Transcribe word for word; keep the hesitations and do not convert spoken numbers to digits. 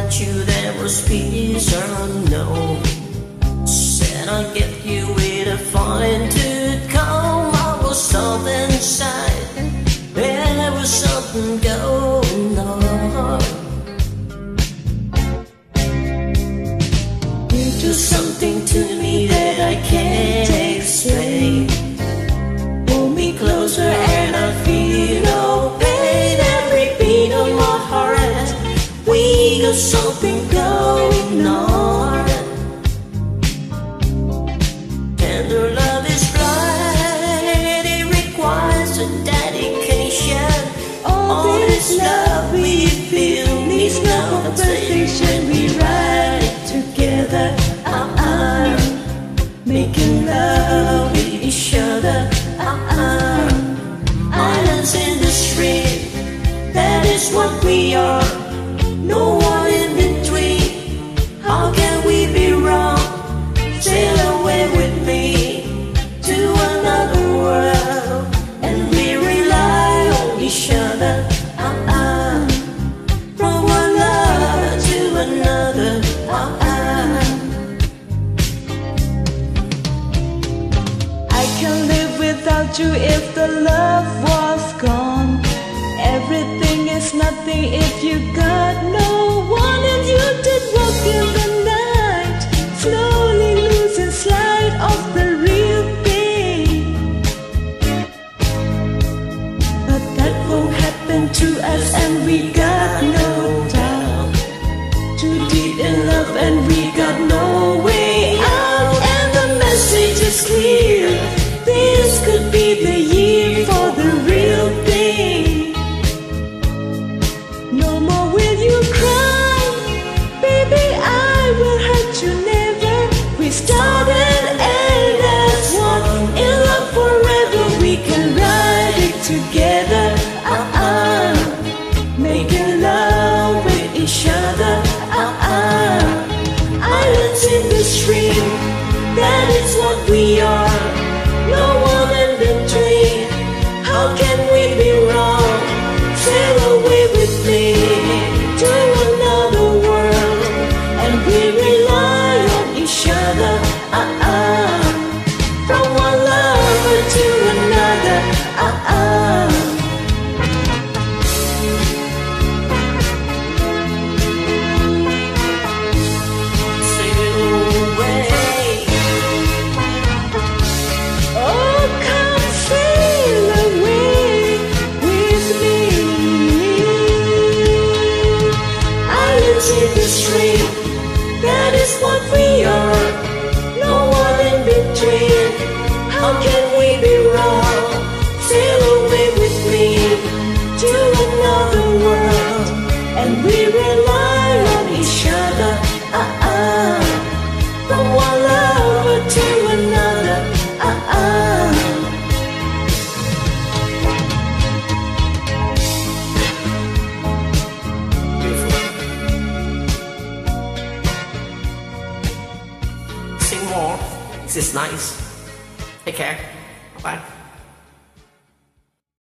without you there was peace unknown. Said I'll get you with a fine to come. I was soft inside, there was something going on. You do something to me that I can't explain. Pull me closer and I feel no pain. Every beat of my heart, we got something going on. Tender love is blind, it requires a dedication. All this love we feel needs no compensation. We ride it together, uh-uh, making love with each other, uh-uh. Islands in the stream, that is what we are. No one in between, how can we be wrong? Sail away with me to another world, and we rely on each other, uh-uh. From one love to another, uh-uh. I can't live without you if the love was gone. Everything is nothing if you got no one. And you did walk in the night, slowly losing sight of the real thing. But that won't happen to us, and we got no doubt. Too deep in love and we got no way out. And the message is clear, this could be the year for the real thing. No more will you cry, baby, I will hurt you never. We started and as one, in love forever. We can ride it together, uh-uh, making love with each other, uh-uh. Islands in the stream, that is what we are. No one in between, how can we be wrong? Sail away with me to another world, and we rely on each other, uh-uh. From one lover to another, uh-uh. Sail away. Oh, come sail away with me. Islands in the stream, that is what we are. No one in between, how can we be wrong? Sail away with me to another world, and we rely on each other, uh-uh. From one lover to another, uh-uh. Beautiful. Sing more. This is nice. Take care. Bye.